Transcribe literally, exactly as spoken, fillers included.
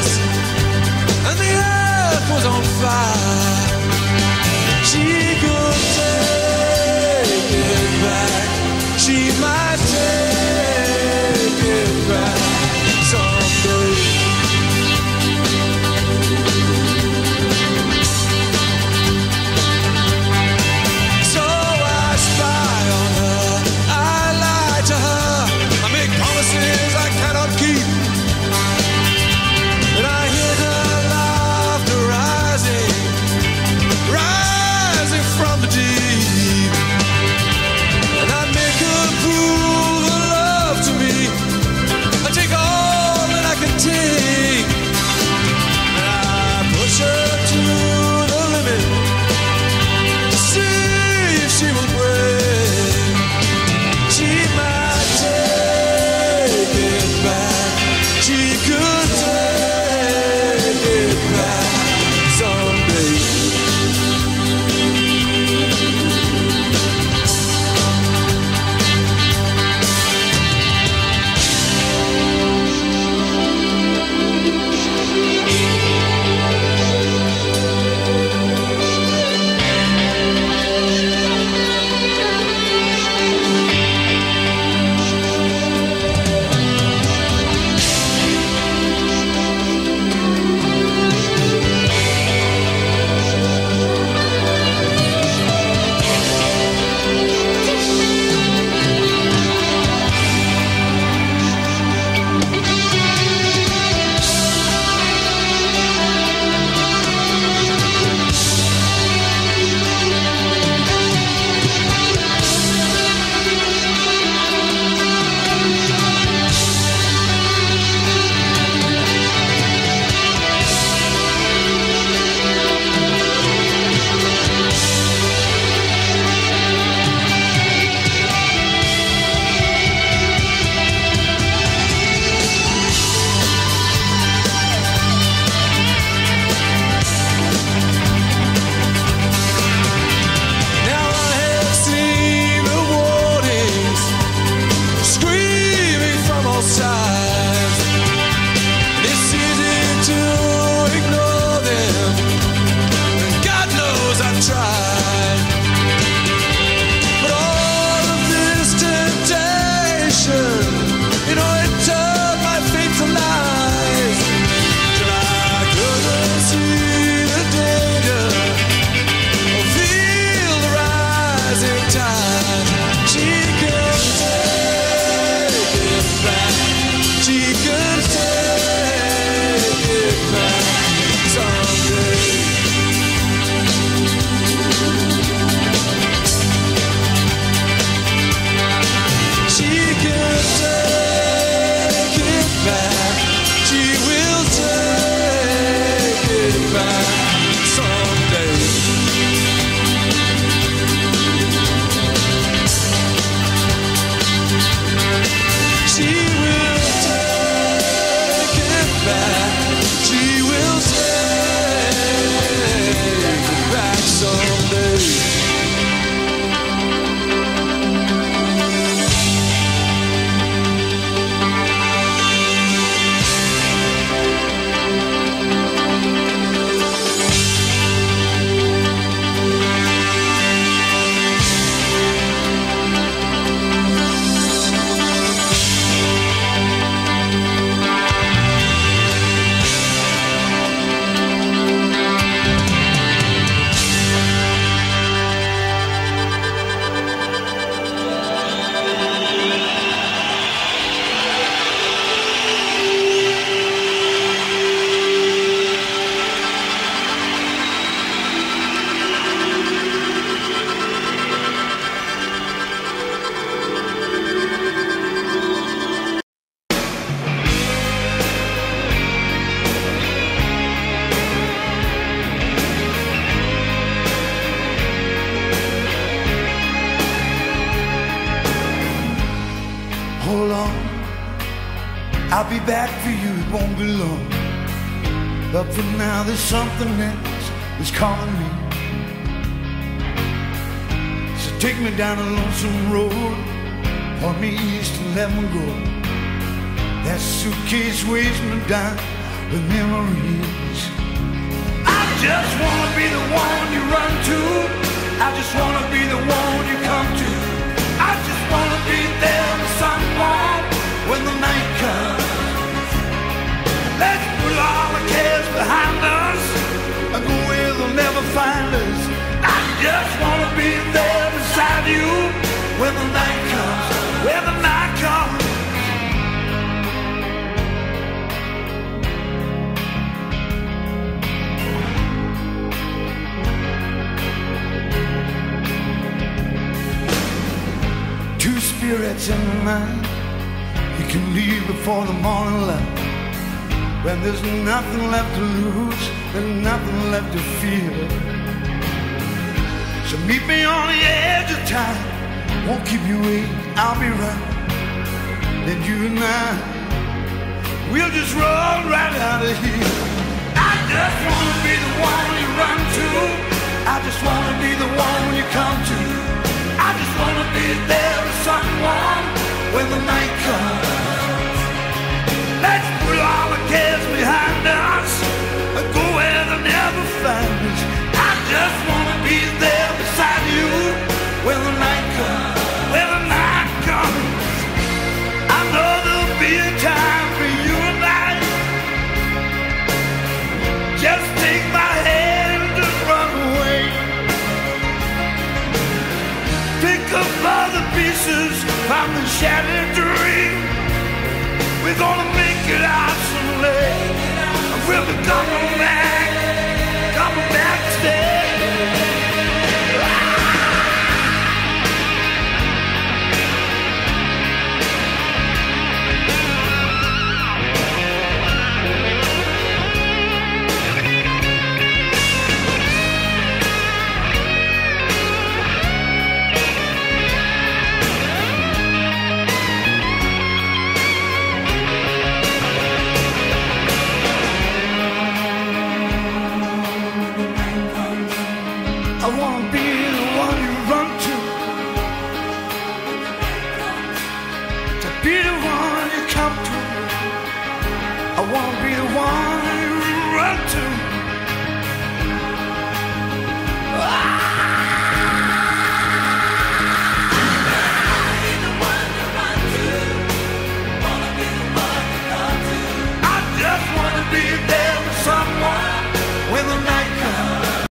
glass, and the earth was on fire. She could take it back. She might take it back someday. So I spy on her, I lie to her, I make promises I cannot keep, and I hear her laughter rising, rising from the deep, and I make her prove her love to me. I take all that I can take, and I push her to the limit to see if she will break. She might take it back. She could take it back someday. Now I have seen the warnings screaming from all sides. It's easy to ignore them, and God knows I've tried. But all of this temptation, you know, it turned my faith to lies, till I couldn't see the danger or feel the rising tide. She can take it back. She can take it back someday. She can take it back. She will take it back someday. She will take it back. She will take it back someday. Hold on, I'll be back for you, it won't be long. But for now there's something else that's calling me. So take me down a lonesome road, point me east and let me go. That suitcase weighs me down, with memories. I just wanna be the one you run to. I just wanna be the one you come to. I just wanna be there with someone when the night comes. Let's put all the cares behind us and go where they'll never find us. I just wanna be there beside you when the night comes, when the night comes. Two spirits in the night, you can leave before the morning light. When there's nothing left to lose, there's nothing left to fear. So meet me on the edge of time, won't keep you waiting, I'll be right. Then you and I, we'll just roll right out of here. I just wanna be the one you run to. I just wanna be the one you come to. I just wanna be there with someone when the night comes. Let's put all the cares behind us and go where they'll never find us. I just wanna be there beside you when the night comes, when the night comes. I know there'll be a time for you and I. Just take my hand and just run away. Pick up all the pieces from the shattered dream. We're gonna make it out someday. We'll be coming back, coming back to stay. I wanna be the one you run to, to be the one you come to. I wanna be the one you run to.